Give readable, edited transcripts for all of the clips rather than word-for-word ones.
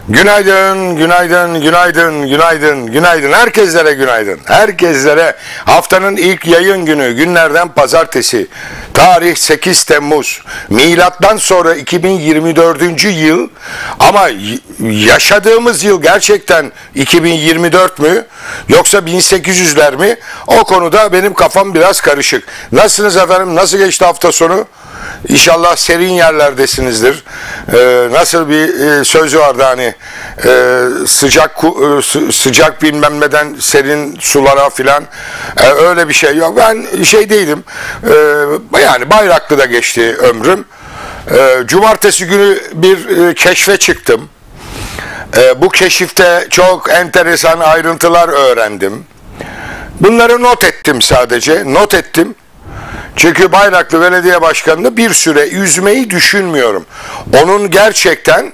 Günaydın, günaydın, günaydın, günaydın, günaydın. Herkeslere günaydın. Herkeslere haftanın ilk yayın günü, günlerden pazartesi. Tarih 8 Temmuz. Milattan sonra 2024. yıl. Ama yaşadığımız yıl gerçekten 2024 mü? Yoksa 1800'ler mi? O konuda benim kafam biraz karışık. Nasılsınız efendim? Nasıl geçti hafta sonu? İnşallah serin yerlerdesinizdir. Nasıl bir sözü vardı hani sıcak bilmem neden serin sulara filan, öyle bir şey yok. Ben şey değilim. Yani Bayraklı'da geçti ömrüm. Cumartesi günü bir keşfe çıktım. Bu keşifte çok enteresan ayrıntılar öğrendim. Bunları not ettim sadece. Not ettim. Çünkü Bayraklı Belediye Başkanı'nı bir süre üzmeyi düşünmüyorum. Onun gerçekten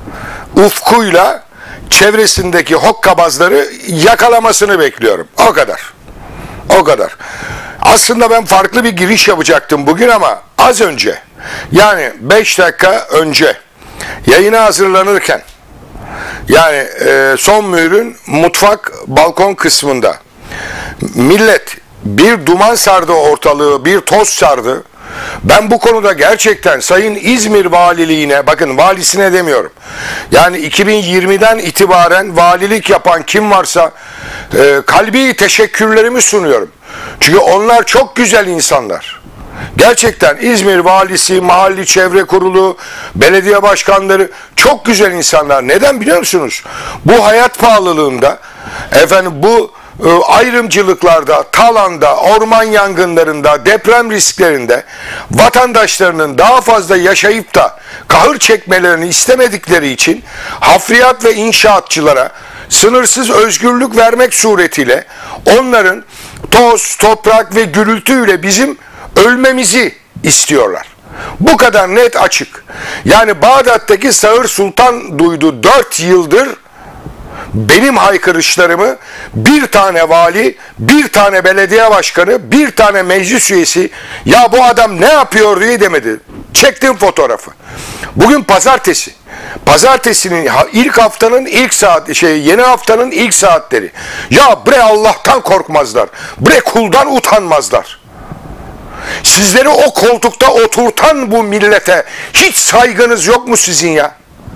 ufkuyla çevresindeki hokkabazları yakalamasını bekliyorum. O kadar. O kadar. Aslında ben farklı bir giriş yapacaktım bugün ama az önce, yani 5 dakika önce yayına hazırlanırken, yani Son Mühür'ün mutfak balkon kısmında millet bir duman sardı ortalığı, bir toz sardı. Ben bu konuda gerçekten Sayın İzmir Valiliğine, bakın valisine demiyorum, yani 2020'den itibaren valilik yapan kim varsa kalbi teşekkürlerimi sunuyorum. Çünkü onlar çok güzel insanlar. Gerçekten İzmir valisi, mahalli çevre kurulu, belediye başkanları çok güzel insanlar. Neden biliyor musunuz? Bu hayat pahalılığında, efendim bu ayrımcılıklarda, talanda, orman yangınlarında, deprem risklerinde vatandaşlarının daha fazla yaşayıp da kahır çekmelerini istemedikleri için hafriyat ve inşaatçılara sınırsız özgürlük vermek suretiyle onların toz, toprak ve gürültüyle bizim ölmemizi istiyorlar. Bu kadar net, açık. Yani Bağdat'taki Sağır Sultan duydu 4 yıldır benim haykırışlarımı. Bir tane vali, bir tane belediye başkanı, bir tane meclis üyesi ya bu adam ne yapıyor diye demedi. Çektim fotoğrafı. Bugün pazartesi. Pazartesinin ilk haftanın ilk saat, yeni haftanın ilk saatleri. Ya bre Allah'tan korkmazlar. Bre kuldan utanmazlar. Sizleri o koltukta oturtan bu millete hiç saygınız yok mu sizin ya?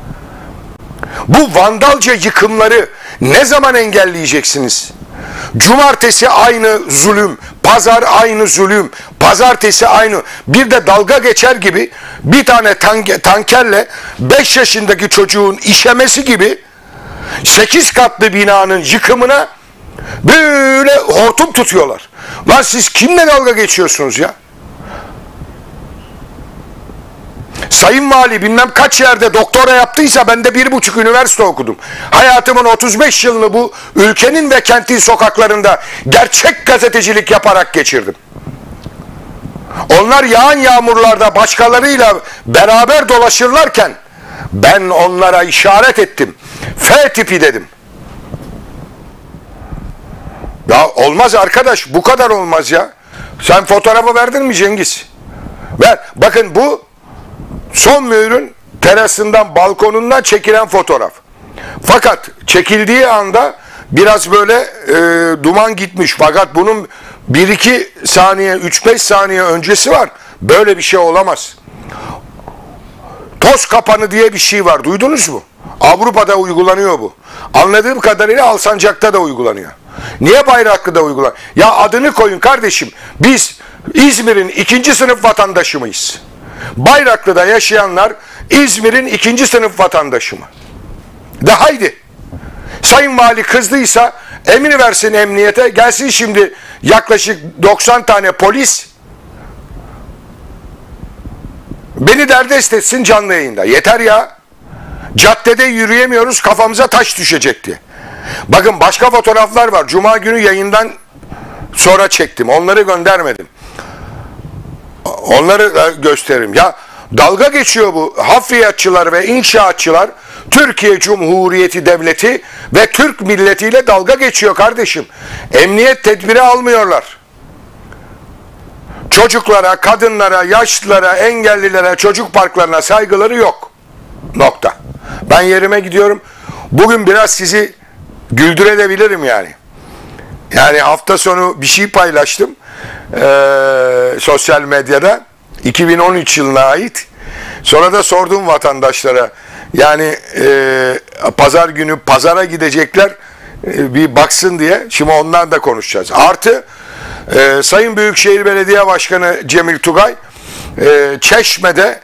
Bu vandalca yıkımları ne zaman engelleyeceksiniz? Cumartesi aynı zulüm, pazar aynı zulüm, pazartesi aynı. Bir de dalga geçer gibi bir tane tankerle 5 yaşındaki çocuğun işemesi gibi 8 katlı binanın yıkımına böyle hortum tutuyorlar. Lan siz kimle dalga geçiyorsunuz ya? Sayın Vali bilmem kaç yerde doktora yaptıysa ben de 1,5 üniversite okudum. Hayatımın 35 yılını bu ülkenin ve kentin sokaklarında gerçek gazetecilik yaparak geçirdim. Onlar yağan yağmurlarda başkalarıyla beraber dolaşırlarken ben onlara işaret ettim. F tipi dedim. Ya olmaz arkadaş, bu kadar olmaz ya. Sen fotoğrafı verdin mi Cengiz? Ver. Bakın bu Son Mühür'ün terasından, balkonundan çekilen fotoğraf. Fakat çekildiği anda biraz böyle duman gitmiş. Fakat bunun 1-2 saniye, 3-5 saniye öncesi var. Böyle bir şey olamaz. Toz kapanı diye bir şey var. Duydunuz mu? Avrupa'da uygulanıyor bu. Anladığım kadarıyla Alsancak'ta da uygulanıyor. Niye Bayraklı'da uygulanıyor? Ya adını koyun kardeşim. Biz İzmir'in 2. sınıf vatandaşı mıyız? Bayraklı'da yaşayanlar İzmir'in 2. sınıf vatandaşı mı? De haydi. Sayın Vali kızdıysa emir versin emniyete, gelsin şimdi yaklaşık 90 tane polis beni derdest etsin canlı yayında. Yeter ya. Caddede yürüyemiyoruz, kafamıza taş düşecek diye. Bakın başka fotoğraflar var. Cuma günü yayından sonra çektim. Onları göndermedim. Onları gösteririm. Ya dalga geçiyor bu hafriyatçılar ve inşaatçılar. Türkiye Cumhuriyeti Devleti ve Türk milletiyle dalga geçiyor kardeşim. Emniyet tedbiri almıyorlar. Çocuklara, kadınlara, yaşlılara, engellilere, çocuk parklarına saygıları yok. Nokta. Ben yerime gidiyorum. Bugün biraz sizi güldürebilirim yani. Yani hafta sonu bir şey paylaştım sosyal medyada 2013 yılına ait. Sonra da sordum vatandaşlara, yani pazar günü pazara gidecekler, bir baksın diye. Şimdi ondan da konuşacağız. Artı Sayın Büyükşehir Belediye Başkanı Cemil Tugay Çeşme'de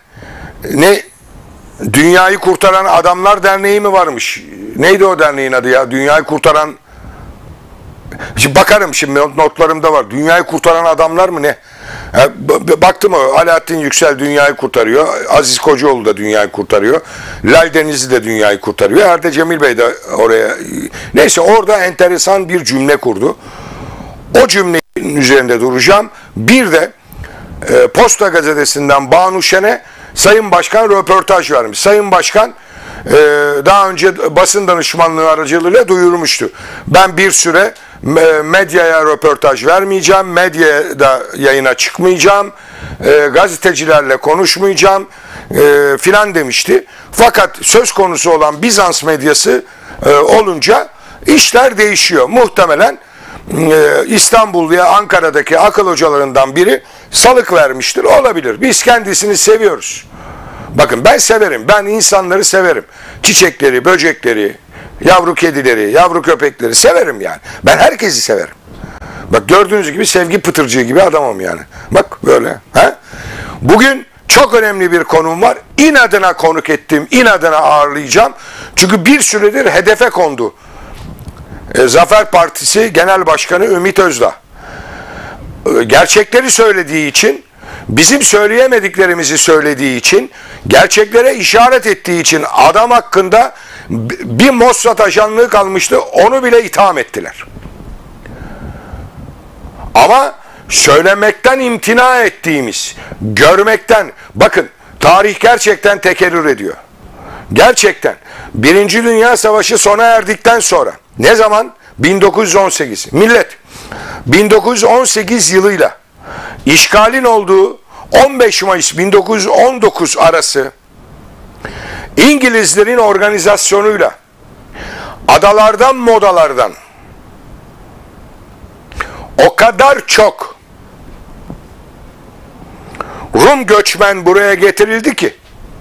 Dünyayı Kurtaran Adamlar Derneği mi varmış? Neydi o derneğin adı ya? Dünyayı Kurtaran... Şimdi bakarım, şimdi notlarımda var. Dünyayı Kurtaran Adamlar mı ne? Baktım, o Alaaddin Yüksel dünyayı kurtarıyor. Aziz Kocaoğlu da dünyayı kurtarıyor. Lal Denizli de dünyayı kurtarıyor. Herhalde Cemil Bey de oraya... Neyse, orada enteresan bir cümle kurdu. O cümlenin üzerinde duracağım. Bir de Posta Gazetesi'nden Banu Şen'e Sayın Başkan röportaj vermiş. Sayın Başkan daha önce basın danışmanlığı aracılığıyla duyurmuştu. Ben bir süre medyaya röportaj vermeyeceğim, medyada yayına çıkmayacağım, gazetecilerle konuşmayacağım filan demişti. Fakat söz konusu olan Bizans medyası olunca işler değişiyor. Muhtemelen İstanbul veya Ankara'daki akıl hocalarından biri salık vermiştir. Olabilir. Biz kendisini seviyoruz. Bakın, ben severim. Ben insanları severim. Çiçekleri, böcekleri, yavru kedileri, yavru köpekleri severim yani. Ben herkesi severim. Bak, gördüğünüz gibi sevgi pıtırcığı gibi adamım yani. Bak böyle. He? Bugün çok önemli bir konum var. İnadına konuk ettim. İnadına ağırlayacağım. Çünkü bir süredir hedefe kondu. Zafer Partisi Genel Başkanı Ümit Özdağ. Gerçekleri söylediği için, bizim söyleyemediklerimizi söylediği için, gerçeklere işaret ettiği için adam hakkında bir Mossad ajanlığı kalmıştı. Onu bile itham ettiler. Ama söylemekten imtina ettiğimiz, görmekten, bakın, tarih gerçekten tekerrür ediyor. Gerçekten. Birinci Dünya Savaşı sona erdikten sonra, ne zaman? 1918. Millet 1918 yılıyla işgalin olduğu 15 Mayıs 1919 arası İngilizlerin organizasyonuyla adalardan modalardan o kadar çok Rum göçmen buraya getirildi ki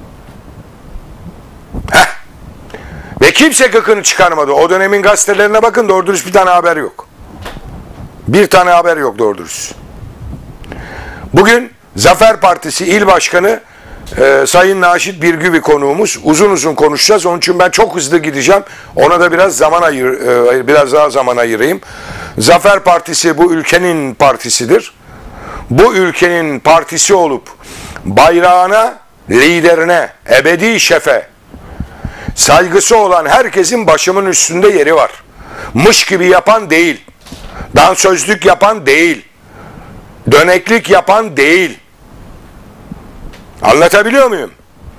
ve kimse gıkını çıkarmadı. O dönemin gazetelerine bakın, doğru dürüst bir tane haber yok. Bir tane haber yok doğru dürüst. Bugün Zafer Partisi İl Başkanı Sayın Naşit Birgüvi konuğumuz. Uzun uzun konuşacağız. Onun için ben çok hızlı gideceğim. Ona da biraz daha zaman ayırayım. Zafer Partisi bu ülkenin partisidir. Bu ülkenin partisi olup bayrağına, liderine, ebedi şefe saygısı olan herkesin başımın üstünde yeri var. Mış gibi yapan değil. Dansözlük yapan değil. Döneklik yapan değil. Anlatabiliyor muyum?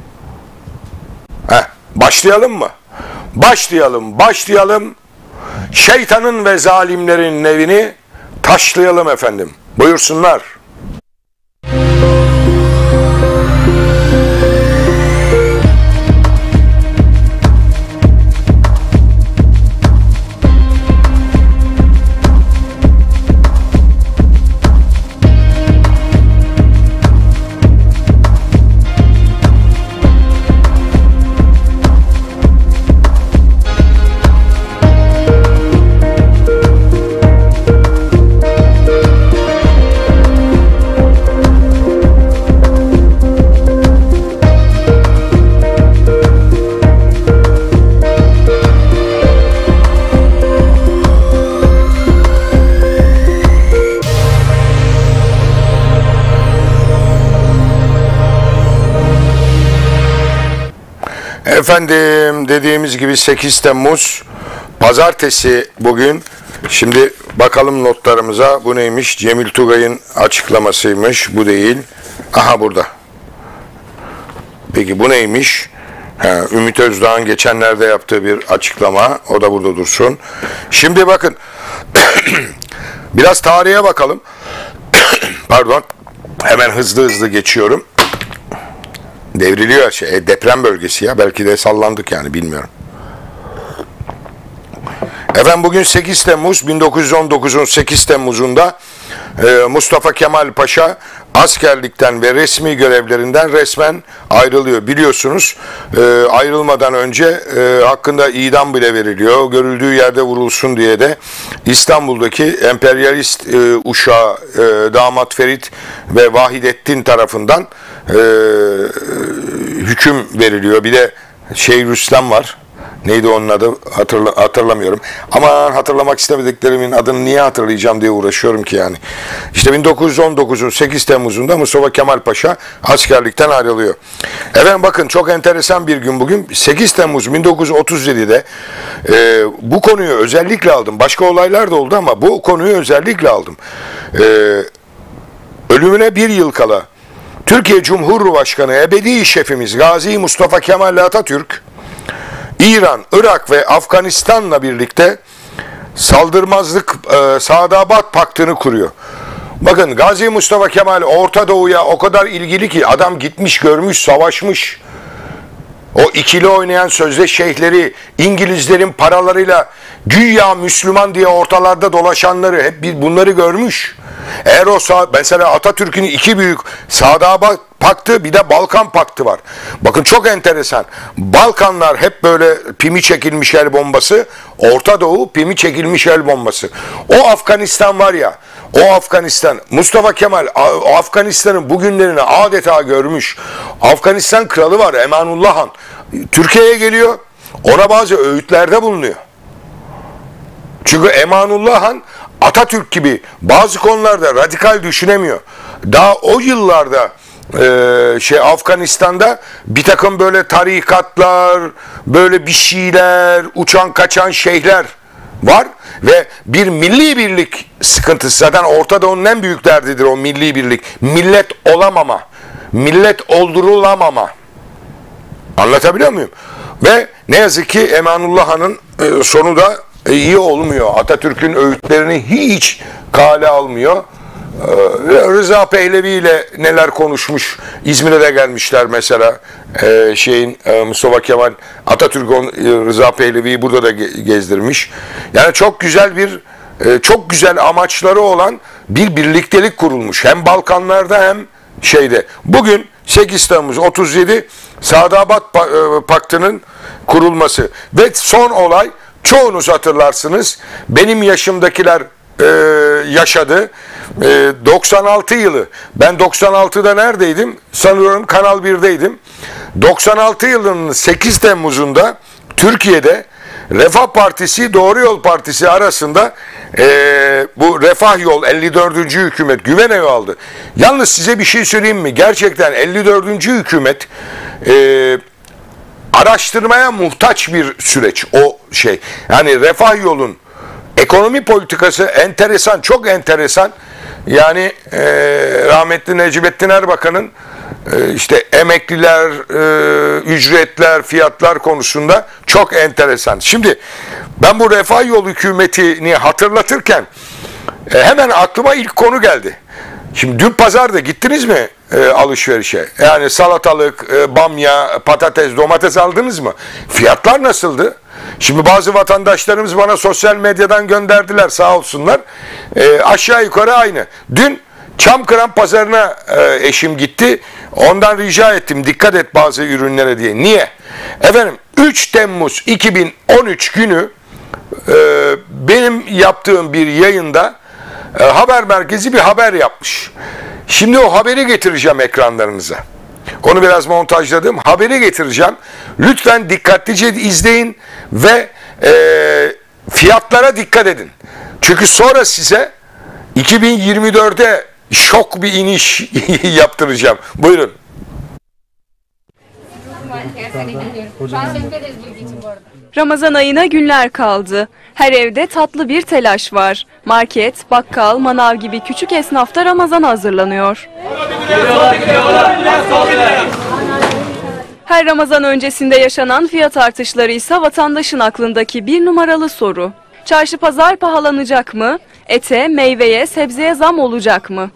Başlayalım mı? Başlayalım. Şeytanın ve zalimlerin evini taşlayalım efendim. Buyursunlar. Efendim, dediğimiz gibi 8 Temmuz Pazartesi bugün. Şimdi bakalım notlarımıza. Bu neymiş? Cemil Tugay'ın açıklamasıymış. Bu değil. Aha, burada. Peki bu neymiş? Ümit Özdağ'ın geçenlerde yaptığı bir açıklama. O da burada dursun. Şimdi bakın. Biraz tarihe bakalım. Pardon. Hemen hızlı geçiyorum. Devriliyor deprem bölgesi ya. Belki de sallandık yani, bilmiyorum. Efendim bugün 8 Temmuz 1919'un 8 Temmuz'unda Mustafa Kemal Paşa askerlikten ve resmi görevlerinden resmen ayrılıyor. Biliyorsunuz ayrılmadan önce hakkında idam bile veriliyor. Görüldüğü yerde vurulsun diye de İstanbul'daki emperyalist uşağı Damat Ferit ve Vahidettin tarafından hüküm veriliyor. Bir de Şeyhülislam var. Neydi onun adı? Hatırlamıyorum. Ama hatırlamak istemediklerimin adını niye hatırlayacağım diye uğraşıyorum ki yani. İşte 1919'un 8 Temmuz'unda Mustafa Kemal Paşa askerlikten ayrılıyor. Efendim bakın çok enteresan bir gün bugün. 8 Temmuz 1937'de bu konuyu özellikle aldım. Başka olaylar da oldu ama bu konuyu özellikle aldım. Ölümüne bir yıl kala Türkiye Cumhurbaşkanı ebedi şefimiz Gazi Mustafa Kemal Atatürk İran, Irak ve Afganistan'la birlikte saldırmazlık Sadabat Paktı'nı kuruyor. Bakın Gazi Mustafa Kemal Orta Doğu'ya o kadar ilgili ki adam gitmiş, görmüş, savaşmış. O ikili oynayan sözde şeyhleri, İngilizlerin paralarıyla güya Müslüman diye ortalarda dolaşanları hep bunları görmüş. Eğer o mesela Atatürk'ün iki büyük Sadabat Paktı bir de Balkan Paktı var. Bakın çok enteresan. Balkanlar hep böyle pimi çekilmiş el bombası. Orta Doğu pimi çekilmiş el bombası. O Afganistan var ya, o Afganistan, Mustafa Kemal o Afganistan'ın bugünlerini adeta görmüş. Afganistan kralı var Emanullah Han. Türkiye'ye geliyor. Ona bazı öğütlerde bulunuyor. Çünkü Emanullah Han Atatürk gibi bazı konularda radikal düşünemiyor. Daha o yıllarda Afganistan'da bir takım böyle tarikatlar, böyle bir şeyler, uçan kaçan şeyhler var ve bir milli birlik sıkıntısı. Zaten Orta Doğu'nun en büyük derdidir o milli birlik. Millet olamama, millet oldurulamama. Anlatabiliyor muyum? Ve ne yazık ki Emanullah Han'ın sonu da iyi olmuyor. Atatürk'ün öğütlerini hiç kale almıyor. Rıza Pehlevi ile neler konuşmuş. İzmir'e de gelmişler mesela. Mustafa Kemal Atatürk Rıza Pehlevi'yi burada da gezdirmiş. Yani çok güzel çok güzel amaçları olan bir birliktelik kurulmuş. Hem Balkanlarda hem şeyde. Bugün 8 Temmuz 37 Sadabat Paktı'nın kurulması ve son olay çoğunuz hatırlarsınız. Benim yaşımdakiler yaşadı. 96 yılı. Ben 96'da neredeydim? Sanıyorum Kanal 1'deydim. 96 yılının 8 Temmuz'unda Türkiye'de Refah Partisi, Doğru Yol Partisi arasında bu Refah Yol 54. hükümet güven oyu aldı. Yalnız size bir şey söyleyeyim mi? Gerçekten 54. hükümet araştırmaya muhtaç bir süreç. O şey. Yani Refah Yol'un ekonomi politikası enteresan, çok enteresan. Yani rahmetli Necmettin Erbakan'ın işte emekliler, ücretler, fiyatlar konusunda çok enteresan. Şimdi ben bu Refah Yolu hükümetini hatırlatırken hemen aklıma ilk konu geldi. Şimdi dün pazarda gittiniz mi alışverişe? Yani salatalık, bamya, patates, domates aldınız mı? Fiyatlar nasıldı? Şimdi bazı vatandaşlarımız bana sosyal medyadan gönderdiler sağ olsunlar. Aşağı yukarı aynı. Dün Çamkıran pazarına eşim gitti. Ondan rica ettim dikkat et bazı ürünlere diye. Niye? Efendim 3 Temmuz 2013 günü benim yaptığım bir yayında haber merkezi bir haber yapmış. Şimdi o haberi getireceğim ekranlarınıza. Onu biraz montajladım. Haberi getireceğim. Lütfen dikkatlice izleyin ve fiyatlara dikkat edin. Çünkü sonra size 2024'de şok bir iniş yaptıracağım. Buyurun. Ramazan ayına günler kaldı. Her evde tatlı bir telaş var. Market, bakkal, manav gibi küçük esnafta Ramazan hazırlanıyor. Her Ramazan öncesinde yaşanan fiyat artışları ise vatandaşın aklındaki bir numaralı soru. Çarşı pazar pahalanacak mı? Ete, meyveye, sebzeye zam olacak mı?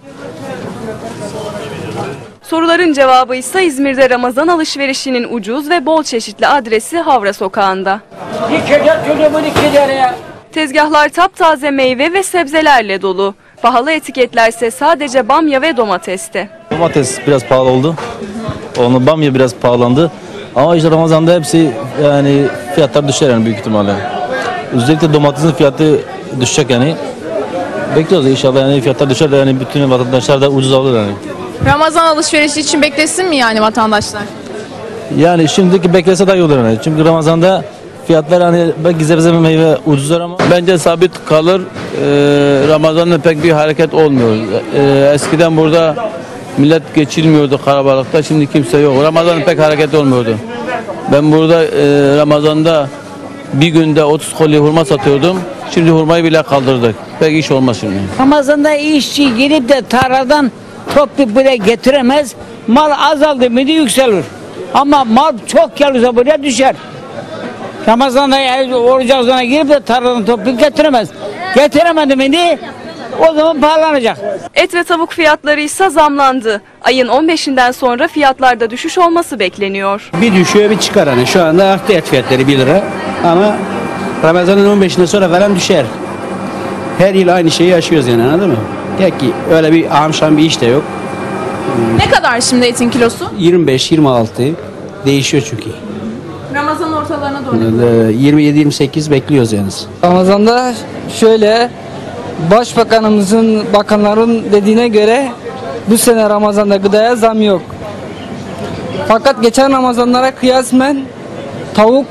Soruların cevabı ise İzmir'de Ramazan alışverişinin ucuz ve bol çeşitli adresi Havra Sokağı'nda. Tezgahlar taptaze meyve ve sebzelerle dolu. Pahalı etiketlerse sadece bamya ve domateste. Domates biraz pahalı oldu. Onu bamya biraz pahalandı. Ama işte Ramazan'da hepsi yani fiyatlar düşer yani büyük ihtimalle. Özellikle domatesin fiyatı düşecek yani. Bekliyoruz inşallah yani fiyatlar düşer de yani bütün vatandaşlar da ucuz alır yani. Ramazan alışverişi için beklesin mi yani vatandaşlar? Yani şimdiki beklese daha iyi olur yani. Çünkü Ramazan'da fiyatlar hani belki sebze meyve ucuzlar ama Bence sabit kalır. Ramazan'da pek bir hareket olmuyor. Eskiden burada millet geçilmiyordu kalabalıkta. Şimdi kimse yok. Ramazan'da pek hareket olmuyordu. Ben burada Ramazan'da bir günde 30 kolye hurma satıyordum. Şimdi hurmayı bile kaldırdık. Pek iş olmaz şimdi. Ramazan'da işçi girip de tarladan toplayıp buraya getiremez. Mal azaldı mıydı yükselir. Ama mal çok gelirse buraya düşer. Ramazan'da oruç ağzına girip de tarladan toplayıp getiremez. Getiremedi miydi o zaman pahalanacak. Et ve tavuk fiyatları ise zamlandı. Ayın 15'inden sonra fiyatlarda düşüş olması bekleniyor. Bir düşüyor bir çıkar hani. Şu anda arttı et fiyatları 1 lira. Ama Ramazan'ın 15'inden sonra falan düşer. Her yıl aynı şeyi yaşıyoruz yani, anladın mı? Tek ki öyle bir amşan bir iş de yok. Ne kadar şimdi etin kilosu? 25-26 değişiyor çünkü. Ramazan ortalarına doğru. 27-28 bekliyoruz yani. Ramazan'da şöyle, Başbakanımızın, bakanların dediğine göre bu sene Ramazan'da gıdaya zam yok. Fakat geçen Ramazanlara kıyasmen tavuk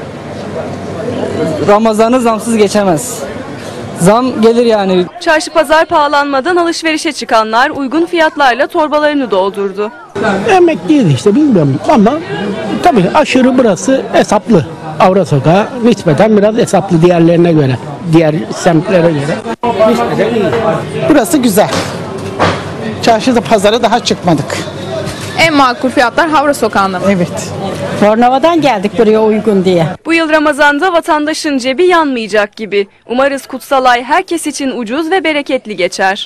Ramazan'ı zamsız geçemez. Zam gelir yani. Çarşı pazar pahalanmadan alışverişe çıkanlar uygun fiyatlarla torbalarını doldurdu. Emekliyiz işte, bilmiyorum ama tabii aşırı burası hesaplı. Avra Sokağı nispeten biraz hesaplı diğerlerine göre, diğer semtlere göre nispeten iyi. Burası güzel. Çarşıda pazara daha çıkmadık. En makul fiyatlar Havra Sokağı'nda mı? Evet. Bornova'dan geldik buraya uygun diye. Bu yıl Ramazan'da vatandaşın cebi yanmayacak gibi. Umarız kutsal ay herkes için ucuz ve bereketli geçer.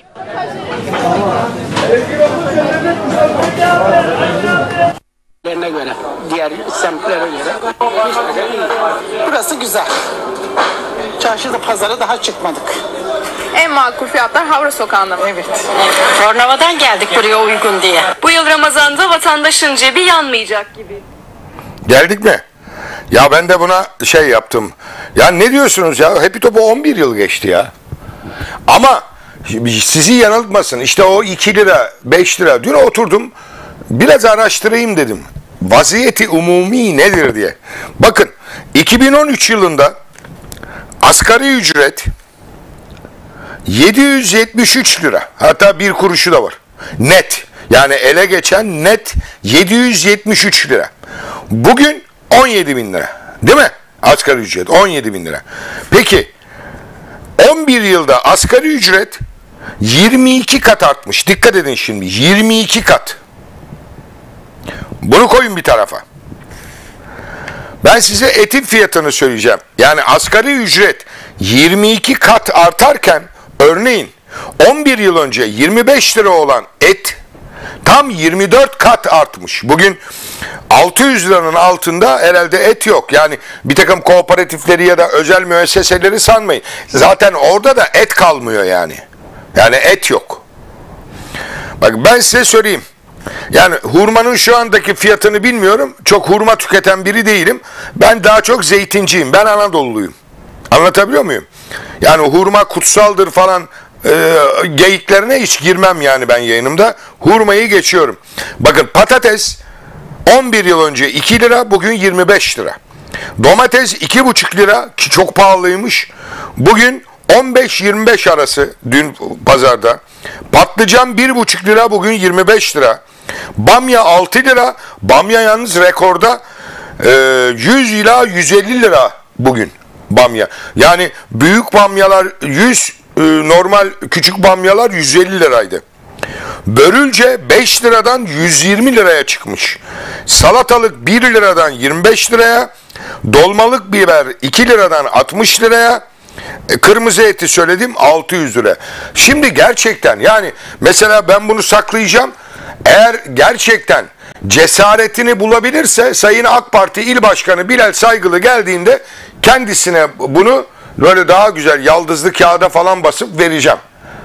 Göre, diğer semtlere göre nispeten iyi. Burası güzel. Çarşıda pazara daha çıkmadık. En makul fiyatlar Havra Sokağı'nda mı? Evet. Bornova'dan geldik buraya uygun diye. Bu yıl Ramazan'da vatandaşın cebi yanmayacak gibi. Geldik mi? Ya ben de buna şey yaptım. Ya ne diyorsunuz ya? Happy Top'a 11 yıl geçti ya. Ama sizi yanıltmasın. İşte o 2 lira, 5 lira. Dün oturdum. Biraz araştırayım dedim. Vaziyeti umumi nedir diye. Bakın 2013 yılında asgari ücret 773 lira. Hatta bir kuruşu da var. Net. Yani ele geçen net 773 lira. Bugün 17 bin lira. Değil mi? Asgari ücret 17 bin lira. Peki 11 yılda asgari ücret 22 kat artmış. Dikkat edin şimdi. 22 kat. Bunu koyun bir tarafa. Ben size etin fiyatını söyleyeceğim. Yani asgari ücret 22 kat artarken örneğin 11 yıl önce 25 lira olan et tam 24 kat artmış. Bugün 600 liranın altında herhalde et yok. Yani bir takım kooperatifleri ya da özel müesseseleri sanmayın. Zaten orada da et kalmıyor yani. Yani et yok. Bak ben size söyleyeyim. Yani hurmanın şu andaki fiyatını bilmiyorum. Çok hurma tüketen biri değilim. Ben daha çok zeytinciyim. Ben Anadolu'luyum. Anlatabiliyor muyum? Yani hurma kutsaldır falan geyiklerine hiç girmem yani ben yayınımda. Hurmayı geçiyorum. Bakın patates 11 yıl önce 2 lira, bugün 25 lira. Domates 2,5 lira ki çok pahalıymış. Bugün 15-25 arası dün pazarda. Patlıcan 1,5 lira, bugün 25 lira. Bamya 6 lira. Bamya yalnız rekorda 100 ila 150 lira bugün bamya. Yani büyük bamyalar 100, normal küçük bamyalar 150 liraydı. Börülce 5 liradan 120 liraya çıkmış. Salatalık 1 liradan 25 liraya. Dolmalık biber 2 liradan 60 liraya. Kırmızı eti söyledim 600 lira. Şimdi gerçekten yani mesela ben bunu saklayacağım. Eğer gerçekten cesaretini bulabilirse Sayın AK Parti İl Başkanı Bilal Saygılı geldiğinde kendisine bunu böyle daha güzel yaldızlı kağıda falan basıp vereceğim.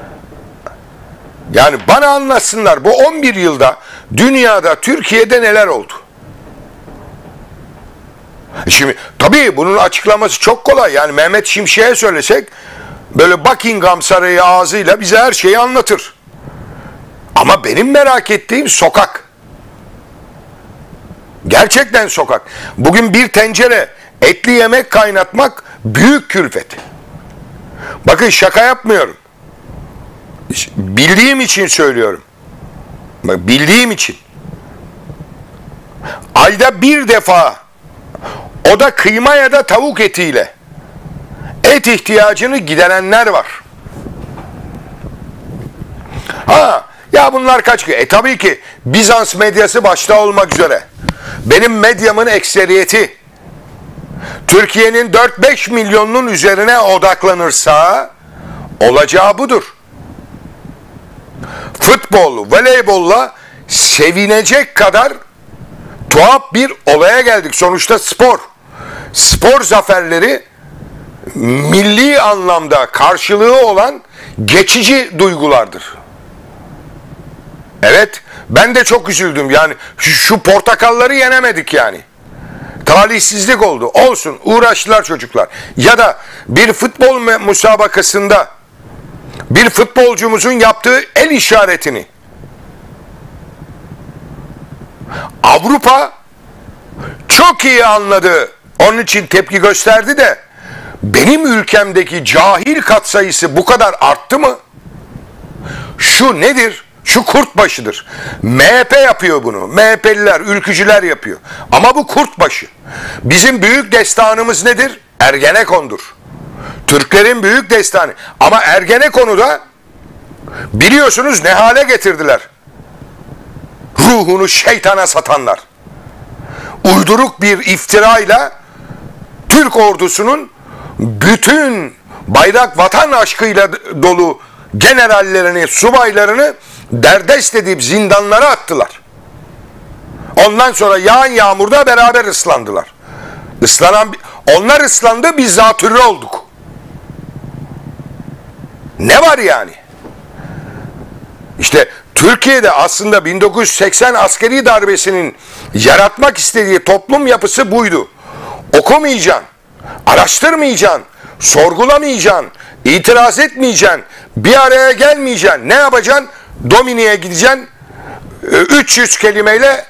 Yani bana anlatsınlar bu 11 yılda dünyada, Türkiye'de neler oldu? Şimdi tabii bunun açıklaması çok kolay. Yani Mehmet Şimşek'e söylesek böyle Buckingham Sarayı ağzıyla bize her şeyi anlatır. Ama benim merak ettiğim sokak. Gerçekten sokak. Bugün bir tencere etli yemek kaynatmak büyük külfet. Bakın şaka yapmıyorum. Bildiğim için söylüyorum. Bak, bildiğim için. Ayda bir defa, o da kıyma ya da tavuk etiyle et ihtiyacını giderenler var. Ha, ya bunlar kaç ki? Tabii ki Bizans medyası başta olmak üzere benim medyamın ekseriyeti Türkiye'nin 4-5 milyonunun üzerine odaklanırsa olacağı budur. Futbol, voleybolla sevinecek kadar tuhaf bir olaya geldik. Sonuçta spor. Spor zaferleri milli anlamda karşılığı olan geçici duygulardır. Evet, ben de çok üzüldüm. Yani şu portakalları yenemedik yani. Talihsizlik oldu. Olsun, uğraştılar çocuklar. Ya da bir futbol müsabakasında bir futbolcumuzun yaptığı el işaretini Avrupa çok iyi anladı. Onun için tepki gösterdi de benim ülkemdeki cahil katsayısı bu kadar arttı mı? Şu nedir? Şu kurtbaşıdır. MHP yapıyor bunu. MHP'liler, ülkücüler yapıyor. Ama bu kurtbaşı. Bizim büyük destanımız nedir? Ergenekon'dur. Türklerin büyük destanı. Ama Ergenekon'u da biliyorsunuz ne hale getirdiler? Ruhunu şeytana satanlar. Uyduruk bir iftirayla Türk ordusunun bütün bayrak vatan aşkıyla dolu generallerini, subaylarını derdest edip zindanlara attılar. Ondan sonra yağan yağmurda beraber ıslandılar. Onlar ıslandı, biz zatürre olduk. Ne var yani? İşte Türkiye'de aslında 1980 askeri darbesinin yaratmak istediği toplum yapısı buydu. Okumayacaksın, araştırmayacaksın, sorgulamayacaksın, itiraz etmeyeceksin, bir araya gelmeyeceksin. Ne yapacaksın? Domini'ye gideceksin, 300 kelimeyle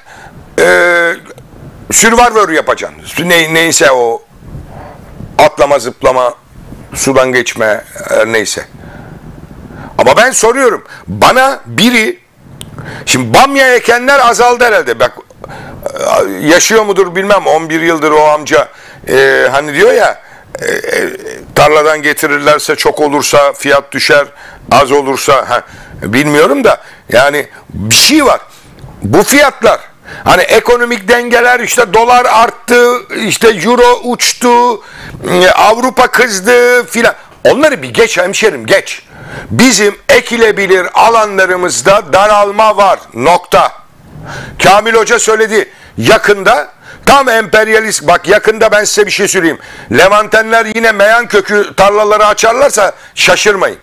Survivor yapacaksın. Neyse o atlama, zıplama, sudan geçme, neyse. Ama ben soruyorum, bana biri, şimdi bamya ekenler azaldı herhalde. Bak, yaşıyor mudur bilmem, 11 yıldır o amca hani diyor ya, tarladan getirirlerse çok olursa fiyat düşer, az olursa bilmiyorum da yani bir şey var. Bu fiyatlar, hani ekonomik dengeler, işte dolar arttı, işte euro uçtu, Avrupa kızdı filan. Onları bir geç hemşerim, geç. Bizim ekilebilir alanlarımızda daralma var. Nokta. Kamil Hoca söyledi. Yakında tam emperyalist, bak yakında ben size bir şey söyleyeyim. Levantenler yine meyan kökü tarlaları açarlarsa şaşırmayın.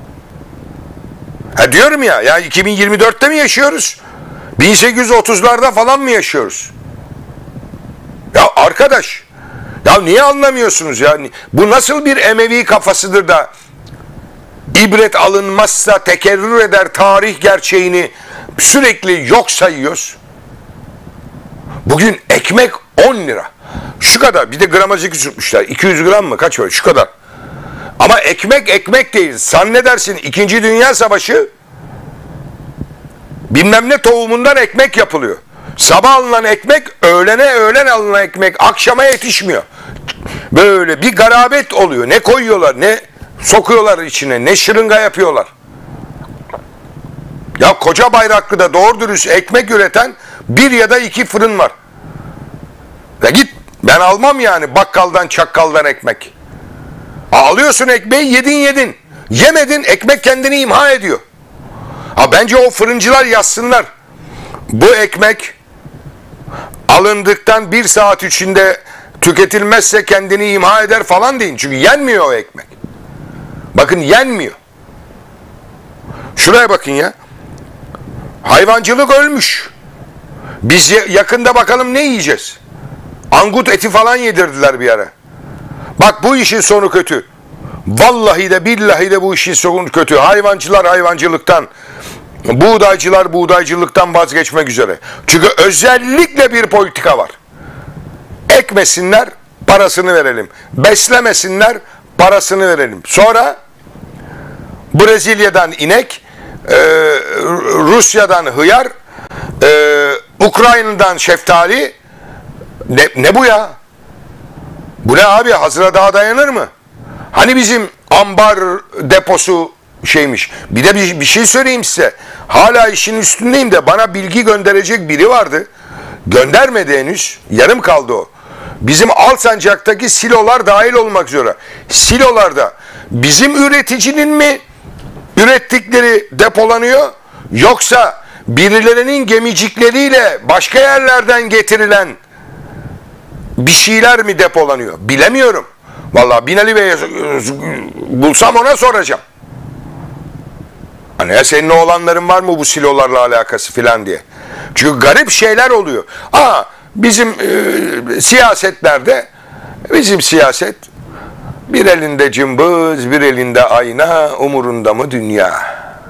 Diyorum ya, yani 2024'te mi yaşıyoruz? 1830'larda falan mı yaşıyoruz? Ya arkadaş, ya niye anlamıyorsunuz yani? Bu nasıl bir Emevi kafasıdır da ibret alınmazsa tekerrür eder tarih gerçeğini sürekli yok sayıyoruz? Bugün ekmek 10 lira. Şu kadar. Bir de gramajı küçültmüşler. 200 gram mı? Kaç var? Şu kadar. Ama ekmek değil. Zannedersin 2. Dünya Savaşı bilmem ne tohumundan ekmek yapılıyor. Sabah alınan ekmek, öğlen alınan ekmek akşama yetişmiyor. Böyle bir garabet oluyor. Ne koyuyorlar, ne sokuyorlar içine, ne şırınga yapıyorlar. Ya koca Bayraklı'da doğru dürüst ekmek üreten 1 ya da 2 fırın var. Ya git, ben almam yani bakkaldan çakkaldan ekmek. Alıyorsun ekmeği, yedin. Yemedin, ekmek kendini imha ediyor. Bence o fırıncılar yazsınlar. Bu ekmek alındıktan 1 saat içinde tüketilmezse kendini imha eder falan deyin. Çünkü yenmiyor o ekmek. Bakın yenmiyor. Şuraya bakın ya. Hayvancılık ölmüş. Biz yakında bakalım ne yiyeceğiz? Angut eti falan yedirdiler bir ara. Bak bu işin sonu kötü. Vallahi de billahi de bu işin sonu kötü. Hayvancılar hayvancılıktan, buğdaycılar buğdaycılıktan vazgeçmek üzere. Çünkü özellikle bir politika var. Ekmesinler, parasını verelim. Beslemesinler, parasını verelim. Sonra Brezilya'dan inek, Rusya'dan hıyar, Ukrayna'dan şeftali. Ne bu ya? Bu ne abi? Hazıra daha dayanır mı? Hani bizim ambar deposu şeymiş. Bir de bir şey söyleyeyim size. Hala işin üstündeyim de bana bilgi gönderecek biri vardı. Göndermedi henüz. Yarım kaldı o. Bizim Alsancak'taki silolar dahil olmak üzere. Silolarda bizim üreticinin mi ürettikleri depolanıyor, yoksa birilerinin gemicikleriyle başka yerlerden getirilen bir şeyler mi depolanıyor? Bilemiyorum. Vallahi Binali Bey'e bulsam ona soracağım. Hani ya senin oğlanların var mı bu silolarla alakası filan diye. Çünkü garip şeyler oluyor. Bizim siyasetlerde, bizim siyaset bir elinde cımbız, bir elinde ayna, umurunda mı dünya?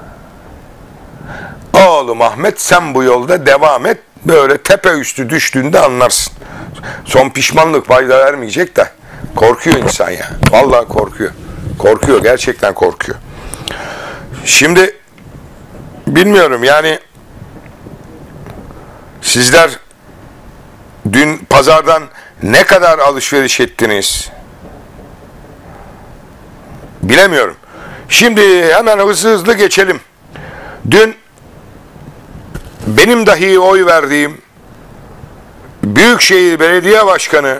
Oğlum Ahmet, sen bu yolda devam et, böyle tepe üstü düştüğünde anlarsın. Son pişmanlık fayda vermeyecek de korkuyor insan ya. Vallahi korkuyor. Korkuyor, gerçekten korkuyor. Şimdi bilmiyorum yani, sizler dün pazardan ne kadar alışveriş ettiniz? Bilemiyorum. Şimdi hemen hızlı geçelim. Dün benim dahi oy verdiğim Büyükşehir Belediye Başkanı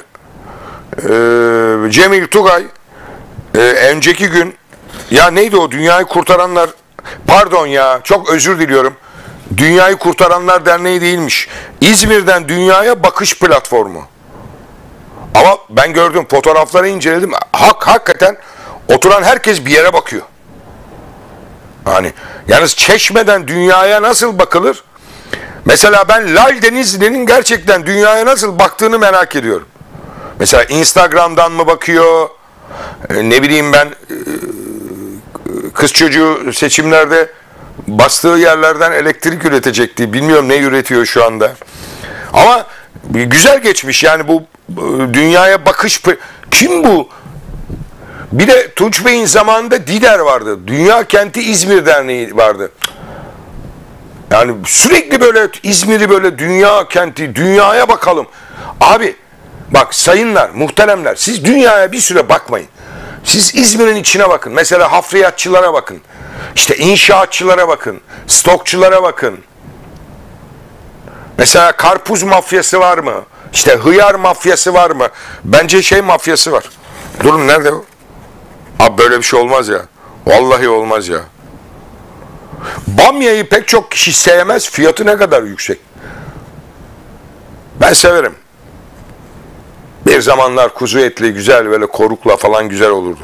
Cemil Tugay önceki gün, ya neydi o, Dünyayı Kurtaranlar, pardon ya, çok özür diliyorum, Dünyayı Kurtaranlar Derneği değilmiş, İzmir'den Dünyaya Bakış Platformu. Ama ben gördüm, fotoğrafları inceledim, hakikaten oturan herkes bir yere bakıyor. Hani yalnız Çeşme'den dünyaya nasıl bakılır? Mesela ben Lal Denizli'nin gerçekten dünyaya nasıl baktığını merak ediyorum. Mesela Instagram'dan mı bakıyor? Ne bileyim ben, kız çocuğu seçimlerde bastığı yerlerden elektrik üretecekti. Bilmiyorum ne üretiyor şu anda. Ama güzel geçmiş yani bu dünyaya bakış. Kim bu? Bir de Tunç Bey'in zamanında DİDER vardı. Dünya Kenti İzmir Derneği vardı. Yani sürekli böyle İzmir'i böyle dünya kenti, dünyaya bakalım. Abi bak sayınlar, muhteremler, siz dünyaya bir süre bakmayın. Siz İzmir'in içine bakın. Mesela hafriyatçılara bakın. İşte inşaatçılara bakın. Stokçulara bakın. Mesela karpuz mafyası var mı? İşte hıyar mafyası var mı? Bence şey mafyası var. Durun, nerede o? Abi böyle bir şey olmaz ya. Vallahi olmaz ya. Bamyayı pek çok kişi sevmez. Fiyatı ne kadar yüksek. Ben severim. Bir zamanlar kuzu etli güzel, böyle korukla falan güzel olurdu.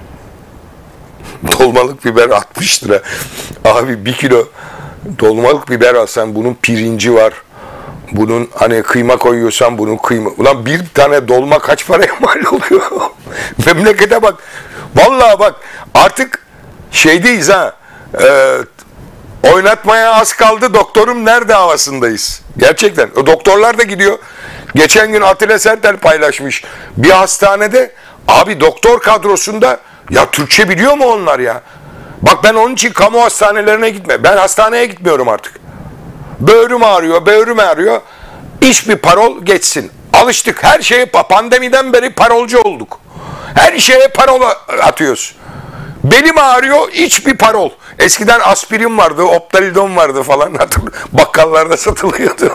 Dolmalık biber 60 lira. Abi 1 kilo dolmalık biber alsan, bunun pirinci var. Bunun hani kıyma koyuyorsan bunun kıyma. Ulan bir tane dolma kaç paraya mal oluyor? Memlekete bak. Vallahi bak artık şeydeyiz ha. Oynatmaya az kaldı, doktorum nerede havasındayız. Gerçekten. O doktorlar da gidiyor. Geçen gün Atilla Sertel paylaşmış. Bir hastanede abi doktor kadrosunda, ya Türkçe biliyor mu onlar ya? Bak ben onun için kamu hastanelerine gitme. Ben hastaneye gitmiyorum artık. Böğrüm ağrıyor. İş bir parol geçsin. Alıştık. Her şeye, pandemiden beri parolcu olduk. Her şeye parol atıyoruz. Belim ağrıyor, iç bir parol. Eskiden aspirin vardı, Optalidon vardı falan. Bakkallarda satılıyordu.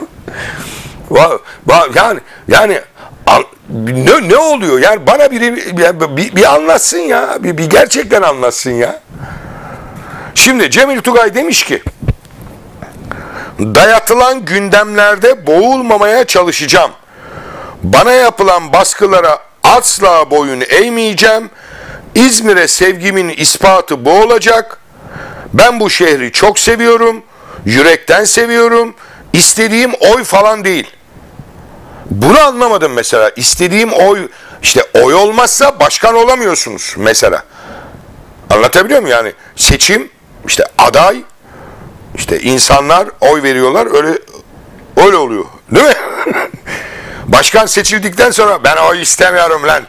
Yani ne oluyor? Yani bana biri bir anlatsın ya. Bir gerçekten anlatsın ya. Şimdi Cemil Tugay demiş ki, dayatılan gündemlerde boğulmamaya çalışacağım. Bana yapılan baskılara asla boyun eğmeyeceğim. İzmir'e sevgimin ispatı bu olacak. Ben bu şehri çok seviyorum. Yürekten seviyorum. İstediğim oy falan değil. Bunu anlamadım mesela. İstediğim oy, işte oy olmazsa başkan olamıyorsunuz mesela. Anlatabiliyor muyum yani? Seçim, işte aday, işte insanlar oy veriyorlar, öyle oluyor. Değil mi? Başkan seçildikten sonra ben oy istemiyorum lan.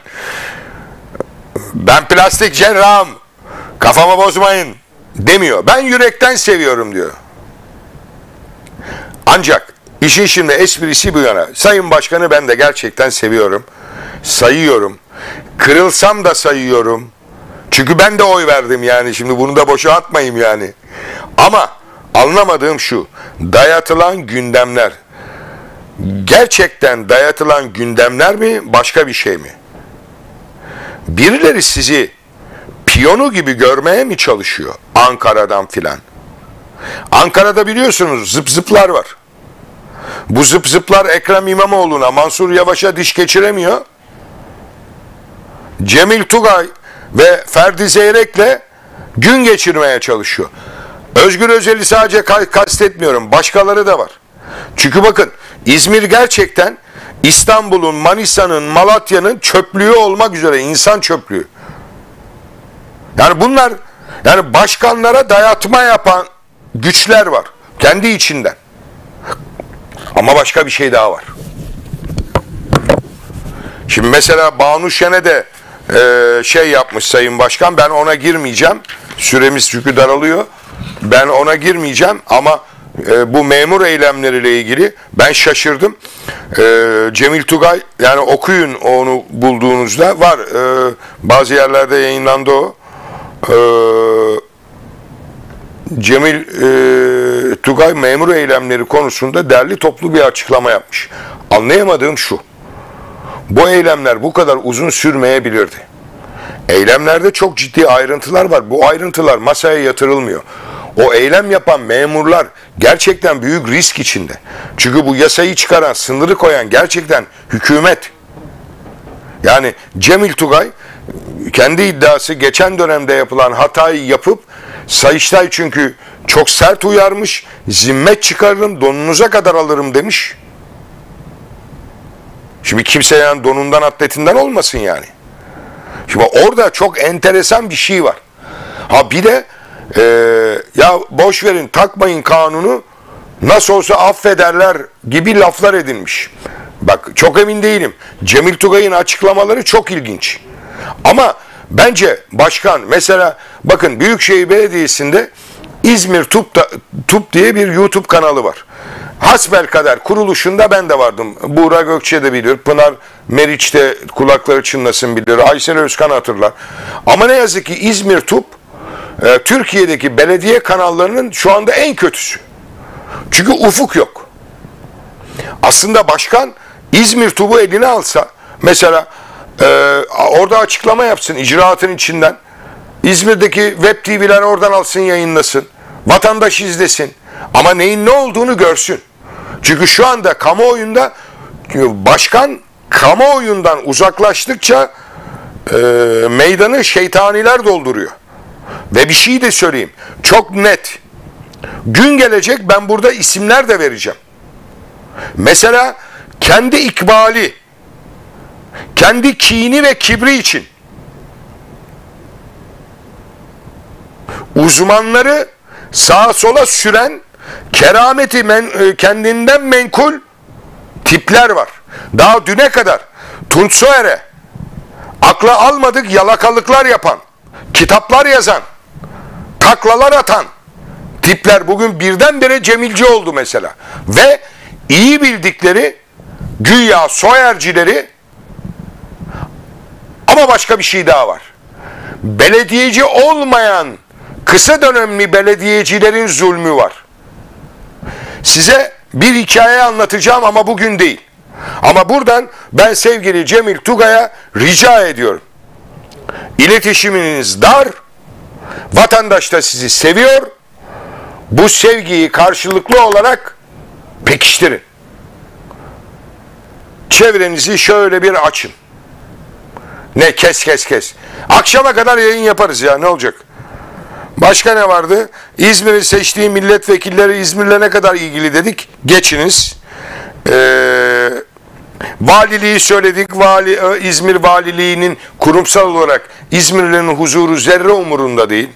Ben plastik cerrahım. Kafamı bozmayın demiyor. Ben yürekten seviyorum diyor. Ancak işin şimdi esprisi bu yana. Sayın Başkanı ben de gerçekten seviyorum. Sayıyorum. Kırılsam da sayıyorum. Çünkü ben de oy verdim yani. Şimdi bunu da boşa atmayayım yani. Ama anlamadığım şu. Dayatılan gündemler. Gerçekten dayatılan gündemler mi? Başka bir şey mi? Birileri sizi piyonu gibi görmeye mi çalışıyor? Ankara'dan filan. Ankara'da biliyorsunuz zıp zıplar var. Bu zıp zıplar Ekrem İmamoğlu'na, Mansur Yavaş'a diş geçiremiyor. Cemil Tugay ve Ferdi Zeyrek'le gün geçirmeye çalışıyor. Özgür Özel'i sadece kastetmiyorum. Başkaları da var. Çünkü bakın İzmir gerçekten İstanbul'un, Manisa'nın, Malatya'nın çöplüğü olmak üzere, insan çöplüğü. Yani bunlar, yani başkanlara dayatma yapan güçler var. Kendi içinden. Ama başka bir şey daha var. Şimdi mesela Banu Şen'e de şey yapmış Sayın Başkan, ben ona girmeyeceğim. Süremiz çünkü daralıyor. Ben ona girmeyeceğim ama bu memur eylemleriyle ilgili ben şaşırdım. Cemil Tugay, yani okuyun onu bulduğunuzda, var. Bazı yerlerde yayınlandı o. Cemil Tugay memur eylemleri konusunda derli toplu bir açıklama yapmış. Anlayamadığım şu. Bu eylemler bu kadar uzun sürmeyebilirdi. Eylemlerde çok ciddi ayrıntılar var. Bu ayrıntılar masaya yatırılmıyor. O eylem yapan memurlar gerçekten büyük risk içinde. Çünkü bu yasayı çıkaran, sınırı koyan gerçekten hükümet. Yani Cemil Tugay kendi iddiası geçen dönemde yapılan hatayı yapıp, Sayıştay çünkü çok sert uyarmış, zimmet çıkarırım, donunuza kadar alırım demiş. Şimdi kimse yani donundan atletinden olmasın yani. Şimdi orada çok enteresan bir şey var. Ha bir de ya boş verin, takmayın kanunu, nasıl olsa affederler gibi laflar edilmiş. Bak çok emin değilim. Cemil Tugay'ın açıklamaları çok ilginç. Ama bence başkan mesela bakın Büyükşehir Belediyesi'nde İzmir Tup diye bir YouTube kanalı var. Hasbelkader kuruluşunda ben de vardım. Buğra Gökçe de bilir. Pınar Meriç de kulakları çınlasın bilir. Aysel Özkan hatırlar. Ama ne yazık ki İzmir Tup Türkiye'deki belediye kanallarının şu anda en kötüsü. Çünkü ufuk yok. Aslında başkan İzmir Tup'u eline alsa, mesela orada açıklama yapsın icraatın içinden. İzmir'deki web TV'ler oradan alsın, yayınlasın. Vatandaş izlesin. Ama neyin ne olduğunu görsün. Çünkü şu anda kamuoyunda başkan kamuoyundan uzaklaştıkça meydanı şeytaniler dolduruyor. Ve bir şey de söyleyeyim. Çok net. Gün gelecek, ben burada isimler de vereceğim. Mesela kendi ikbali, kendi kini ve kibri için uzmanları sağa sola süren, kerameti kendinden menkul tipler var. Daha düne kadar Tunç Soyer'e akla almadık yalakalıklar yapan, kitaplar yazan, taklalar atan tipler bugün birdenbire Cemilci oldu mesela. Ve iyi bildikleri güya Soyercileri, ama başka bir şey daha var. Belediyeci olmayan kısa dönemli belediyecilerin zulmü var. Size bir hikaye anlatacağım ama bugün değil. Ama buradan ben sevgili Cemil Tugay'a rica ediyorum. İletişiminiz dar, vatandaş da sizi seviyor. Bu sevgiyi karşılıklı olarak pekiştirin. çevrenizi şöyle bir açın. Ne kes. Akşama kadar yayın yaparız ya, ne olacak? Başka ne vardı? İzmir'i seçtiği milletvekilleri İzmir'le ne kadar ilgili dedik. Geçiniz. Valiliği söyledik. İzmir valiliğinin kurumsal olarak İzmirlilerin huzuru zerre umurunda değil.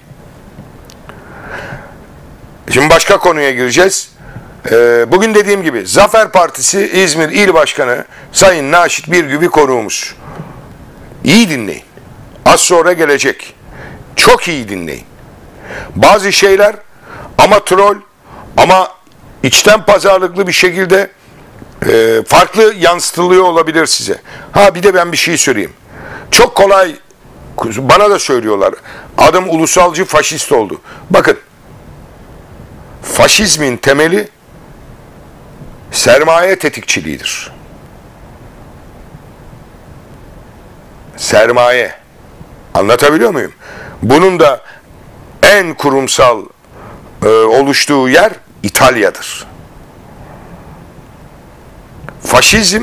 Şimdi başka konuya gireceğiz. Bugün dediğim gibi Zafer Partisi İzmir İl Başkanı Sayın Naşit Birgü bir konuğumuz. İyi dinleyin. Az sonra gelecek. Çok iyi dinleyin. Bazı şeyler ama troll ama içten pazarlıklı bir şekilde farklı yansıtılıyor olabilir size. Ha bir de ben bir şey söyleyeyim. Çok kolay, bana da söylüyorlar. Adam ulusalcı faşist oldu. Bakın, faşizmin temeli sermaye tetikçiliğidir. Sermaye. Anlatabiliyor muyum? Bunun da en kurumsal oluştuğu yer İtalya'dır. Faşizm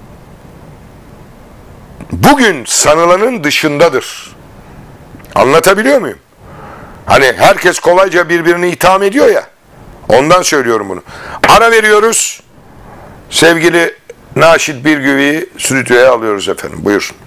bugün sanılanın dışındadır. Anlatabiliyor muyum? Hani herkes kolayca birbirini itham ediyor ya. Ondan söylüyorum bunu. Ara veriyoruz. Sevgili Naşit Birgü'yü stüdyoya alıyoruz efendim. Buyurun.